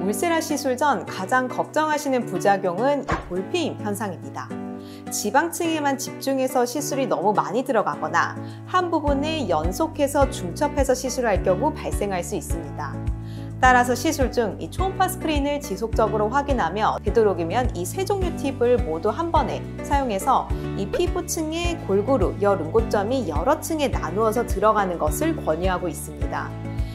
울세라 시술 전 가장 걱정하시는 부작용은 이 볼피임 현상입니다. 지방층에만 집중해서 시술이 너무 많이 들어가거나 한 부분에 연속해서 중첩해서 시술할 경우 발생할 수 있습니다. 따라서 시술 중 이 초음파 스크린을 지속적으로 확인하며 되도록이면 이 세 종류 팁을 모두 한 번에 사용해서 이 피부층의 골고루 열 응고점이 여러 층에 나누어서 들어가는 것을 권유하고 있습니다.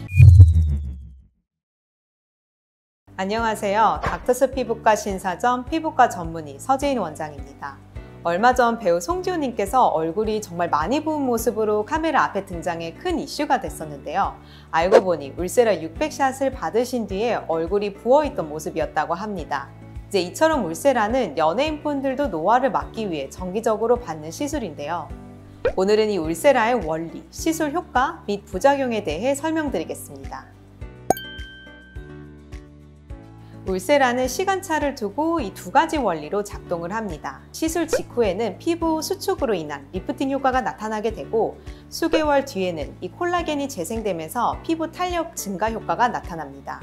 안녕하세요. 닥터스 피부과 신사점 피부과 전문의 서지인 원장입니다. 얼마 전 배우 송지효님께서 얼굴이 정말 많이 부은 모습으로 카메라 앞에 등장해 큰 이슈가 됐었는데요. 알고 보니 울세라 600샷을 받으신 뒤에 얼굴이 부어있던 모습이었다고 합니다. 이제 이처럼 울세라는 연예인분들도 노화를 막기 위해 정기적으로 받는 시술인데요. 오늘은 이 울세라의 원리, 시술 효과 및 부작용에 대해 설명드리겠습니다. 울세라는 시간차를 두고 이 두 가지 원리로 작동을 합니다. 시술 직후에는 피부 수축으로 인한 리프팅 효과가 나타나게 되고 수개월 뒤에는 이 콜라겐이 재생되면서 피부 탄력 증가 효과가 나타납니다.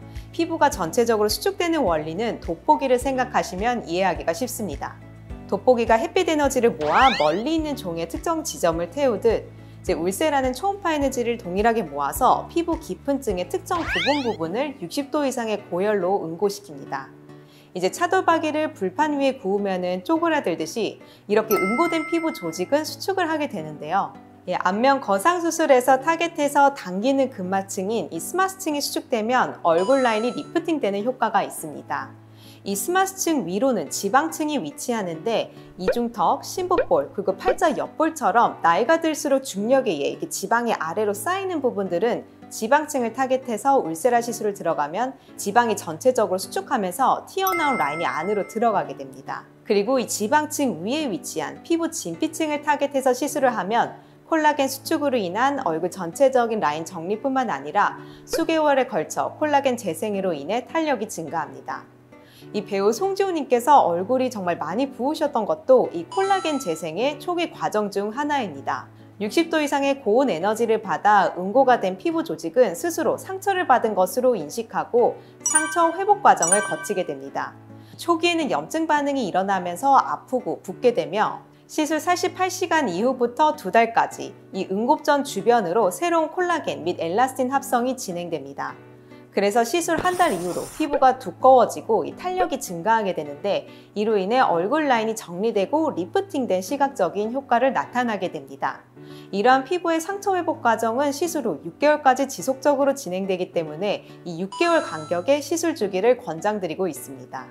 피부가 전체적으로 수축되는 원리는 돋보기를 생각하시면 이해하기가 쉽습니다. 돋보기가 햇빛 에너지를 모아 멀리 있는 종의 특정 지점을 태우듯 울세라는 초음파 에너지를 동일하게 모아서 피부 깊은 층의 특정 부분을 60도 이상의 고열로 응고시킵니다. 이제 차돌박이를 불판 위에 구우면 쪼그라들듯이 이렇게 응고된 피부 조직은 수축을 하게 되는데요. 안면 거상수술에서 타겟해서 당기는 근막층인 이 스마스층이 수축되면 얼굴 라인이 리프팅되는 효과가 있습니다. 이 스마스층 위로는 지방층이 위치하는데 이중턱, 심부볼, 그리고 팔자 옆볼처럼 나이가 들수록 중력에 의해 이렇게 지방이 아래로 쌓이는 부분들은 지방층을 타겟해서 울세라 시술을 들어가면 지방이 전체적으로 수축하면서 튀어나온 라인이 안으로 들어가게 됩니다. 그리고 이 지방층 위에 위치한 피부 진피층을 타겟해서 시술을 하면 콜라겐 수축으로 인한 얼굴 전체적인 라인 정리뿐만 아니라 수개월에 걸쳐 콜라겐 재생으로 인해 탄력이 증가합니다. 이 배우 송지효님께서 얼굴이 정말 많이 부으셨던 것도 이 콜라겐 재생의 초기 과정 중 하나입니다. 60도 이상의 고온 에너지를 받아 응고가 된 피부 조직은 스스로 상처를 받은 것으로 인식하고 상처 회복 과정을 거치게 됩니다. 초기에는 염증 반응이 일어나면서 아프고 붓게 되며 시술 48시간 이후부터 2달까지 이 응고점 주변으로 새로운 콜라겐 및 엘라스틴 합성이 진행됩니다. 그래서 시술 한 달 이후로 피부가 두꺼워지고 이 탄력이 증가하게 되는데 이로 인해 얼굴 라인이 정리되고 리프팅된 시각적인 효과를 나타나게 됩니다. 이러한 피부의 상처 회복 과정은 시술 후 6개월까지 지속적으로 진행되기 때문에 이 6개월 간격의 시술 주기를 권장드리고 있습니다.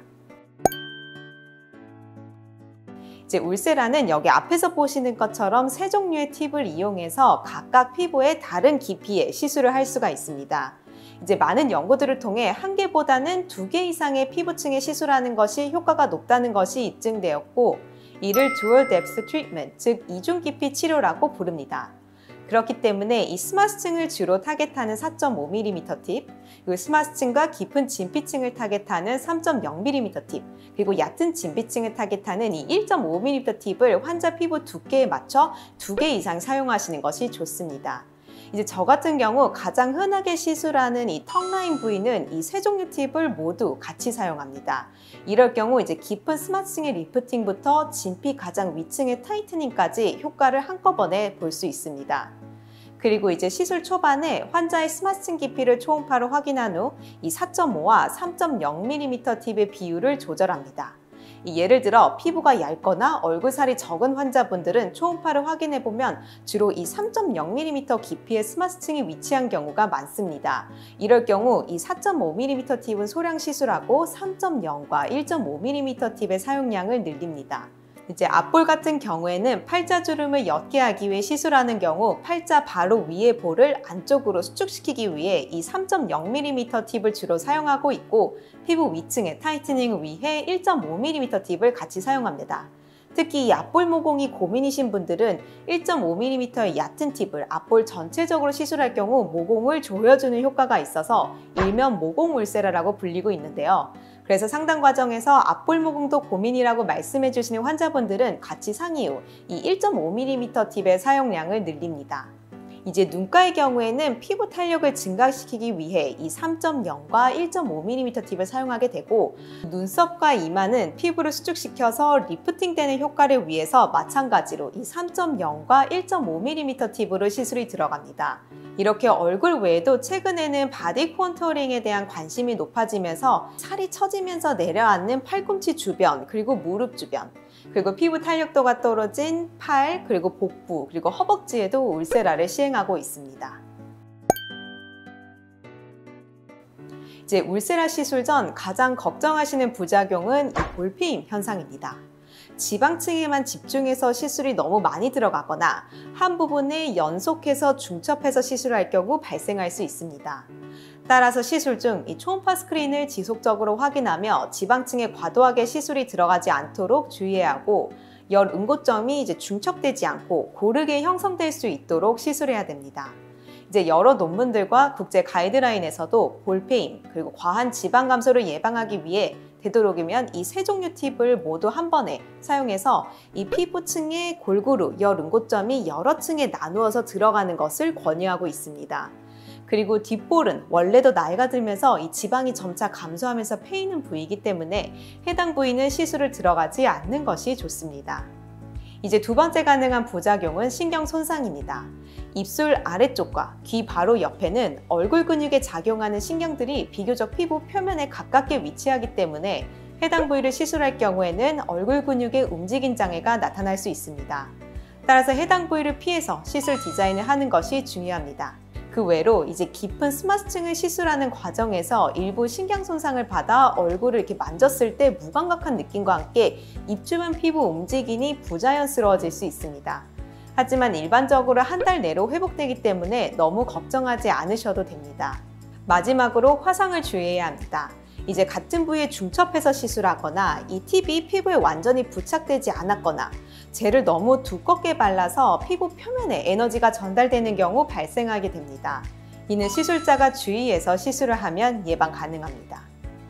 이제 울세라는 여기 앞에서 보시는 것처럼 세 종류의 팁을 이용해서 각각 피부의 다른 깊이의 시술을 할 수가 있습니다. 이제 많은 연구들을 통해 한 개보다는 2개 이상의 피부층에 시술하는 것이 효과가 높다는 것이 입증되었고 이를 Dual Depth Treatment, 즉 이중 깊이 치료라고 부릅니다. 그렇기 때문에 이 스마스층을 주로 타겟하는 4.5mm 팁, 그리고 스마스층과 깊은 진피층을 타겟하는 3.0mm 팁, 그리고 얕은 진피층을 타겟하는 이 1.5mm 팁을 환자 피부 두께에 맞춰 2개 이상 사용하시는 것이 좋습니다. 이제 저 같은 경우 가장 흔하게 시술하는 이 턱라인 부위는 이 세 종류 팁을 모두 같이 사용합니다. 이럴 경우 이제 깊은 스마스층의 리프팅부터 진피 가장 위층의 타이트닝까지 효과를 한꺼번에 볼 수 있습니다. 그리고 이제 시술 초반에 환자의 스마스층 깊이를 초음파로 확인한 후 이 4.5와 3.0mm 팁의 비율을 조절합니다. 예를 들어 피부가 얇거나 얼굴살이 적은 환자분들은 초음파를 확인해보면 주로 이 3.0mm 깊이의 스마스층이 위치한 경우가 많습니다. 이럴 경우 이 4.5mm 팁은 소량 시술하고 3.0과 1.5mm 팁의 사용량을 늘립니다. 이제 앞볼 같은 경우에는 팔자주름을 옅게 하기 위해 시술하는 경우 팔자 바로 위의 볼을 안쪽으로 수축시키기 위해 이 3.0mm 팁을 주로 사용하고 있고 피부 위층의 타이트닝을 위해 1.5mm 팁을 같이 사용합니다. 특히 이 앞볼 모공이 고민이신 분들은 1.5mm의 얕은 팁을 앞볼 전체적으로 시술할 경우 모공을 조여주는 효과가 있어서 일명 모공 울세라라고 불리고 있는데요. 그래서 상담 과정에서 앞볼 모공도 고민이라고 말씀해 주시는 환자분들은 같이 상의 후 이 1.5mm 팁의 사용량을 늘립니다. 이제 눈가의 경우에는 피부 탄력을 증가시키기 위해 이 3.0과 1.5mm 팁을 사용하게 되고, 눈썹과 이마는 피부를 수축시켜서 리프팅되는 효과를 위해서 마찬가지로 이 3.0과 1.5mm 팁으로 시술이 들어갑니다. 이렇게 얼굴 외에도 최근에는 바디 컨투어링에 대한 관심이 높아지면서 살이 처지면서 내려앉는 팔꿈치 주변, 그리고 무릎 주변, 그리고 피부 탄력도가 떨어진 팔, 그리고 복부, 그리고 허벅지에도 울세라를 시행하고 있습니다. 이제 울세라 시술 전 가장 걱정하시는 부작용은 이 볼페임 현상입니다. 지방층에만 집중해서 시술이 너무 많이 들어가거나 한 부분에 연속해서 중첩해서 시술할 경우 발생할 수 있습니다. 따라서 시술 중 이 초음파 스크린을 지속적으로 확인하며 지방층에 과도하게 시술이 들어가지 않도록 주의해야 하고, 열 응고점이 이제 중첩되지 않고 고르게 형성될 수 있도록 시술해야 됩니다. 이제 여러 논문들과 국제 가이드라인에서도 볼페임 그리고 과한 지방 감소를 예방하기 위해 되도록이면 이 세 종류 팁을 모두 한 번에 사용해서 이 피부층의 골고루 열 응고점이 여러 층에 나누어서 들어가는 것을 권유하고 있습니다. 그리고 뒷볼은 원래도 나이가 들면서 이 지방이 점차 감소하면서 패이는 부위이기 때문에 해당 부위는 시술을 들어가지 않는 것이 좋습니다. 이제 두 번째 가능한 부작용은 신경 손상입니다. 입술 아래쪽과 귀 바로 옆에는 얼굴 근육에 작용하는 신경들이 비교적 피부 표면에 가깝게 위치하기 때문에 해당 부위를 시술할 경우에는 얼굴 근육의 움직임 장애가 나타날 수 있습니다. 따라서 해당 부위를 피해서 시술 디자인을 하는 것이 중요합니다. 그 외로 이제 깊은 스마트층을 시술하는 과정에서 일부 신경 손상을 받아 얼굴을 이렇게 만졌을 때 무감각한 느낌과 함께 입 주변 피부 움직임이 부자연스러워질 수 있습니다. 하지만 일반적으로 한 달 내로 회복되기 때문에 너무 걱정하지 않으셔도 됩니다. 마지막으로 화상을 주의해야 합니다. 이제 같은 부위에 중첩해서 시술하거나 이 팁이 피부에 완전히 부착되지 않았거나 젤을 너무 두껍게 발라서 피부 표면에 에너지가 전달되는 경우 발생하게 됩니다. 이는 시술자가 주의해서 시술을 하면 예방 가능합니다.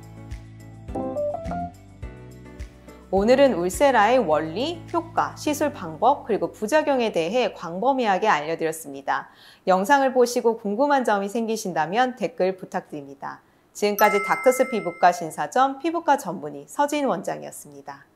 오늘은 울세라의 원리, 효과, 시술 방법, 그리고 부작용에 대해 광범위하게 알려드렸습니다. 영상을 보시고 궁금한 점이 생기신다면 댓글 부탁드립니다. 지금까지 닥터스 피부과 신사점 피부과 전문의 서진 원장이었습니다.